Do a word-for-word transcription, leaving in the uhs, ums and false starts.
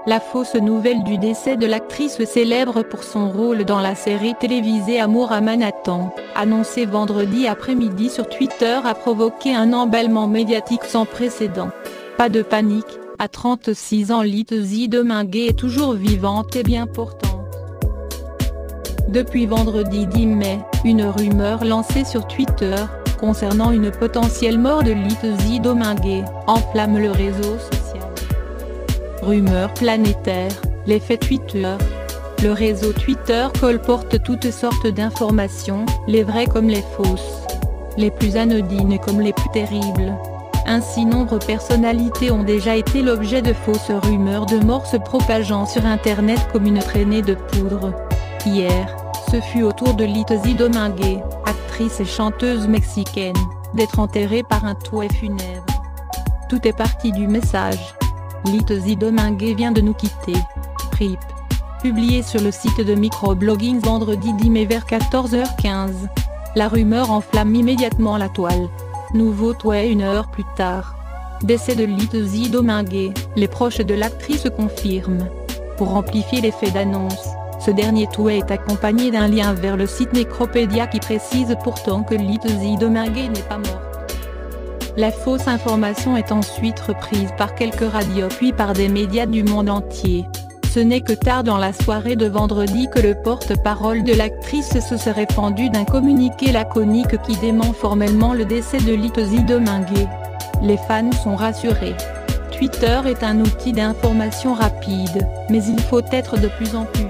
La fausse nouvelle du décès de l'actrice célèbre pour son rôle dans la série télévisée Amour à Manhattan, annoncée vendredi après-midi sur Twitter, a provoqué un emballement médiatique sans précédent. Pas de panique, à trente-six ans Lizzie Dominguez est toujours vivante et bien portante. Depuis vendredi dix mai, une rumeur lancée sur Twitter, concernant une potentielle mort de Lizzie Dominguez, enflamme le réseau social. Rumeur planétaire, l'effet Twitter. Le réseau Twitter colporte toutes sortes d'informations, les vraies comme les fausses. Les plus anodines comme les plus terribles. Ainsi nombre de personnalités ont déjà été l'objet de fausses rumeurs de mort se propageant sur internet comme une traînée de poudre. Hier, ce fut au tour de Lizzie Dominguez, actrice et chanteuse mexicaine, d'être enterrée par un touet funèbre. Tout est parti du message. Lizzie Dominguez vient de nous quitter. R I P. Publié sur le site de microblogging vendredi dix mai vers quatorze heures quinze. La rumeur enflamme immédiatement la toile. Nouveau touet une heure plus tard. Décès de Lizzie Dominguez, les proches de l'actrice confirment. Pour amplifier l'effet d'annonce, ce dernier touet est accompagné d'un lien vers le site Necropédia qui précise pourtant que Lizzie Dominguez n'est pas morte. La fausse information est ensuite reprise par quelques radios puis par des médias du monde entier. Ce n'est que tard dans la soirée de vendredi que le porte-parole de l'actrice se serait fendu d'un communiqué laconique qui dément formellement le décès de Lizzie Dominguez. Les fans sont rassurés. Twitter est un outil d'information rapide, mais il faut être de plus en plus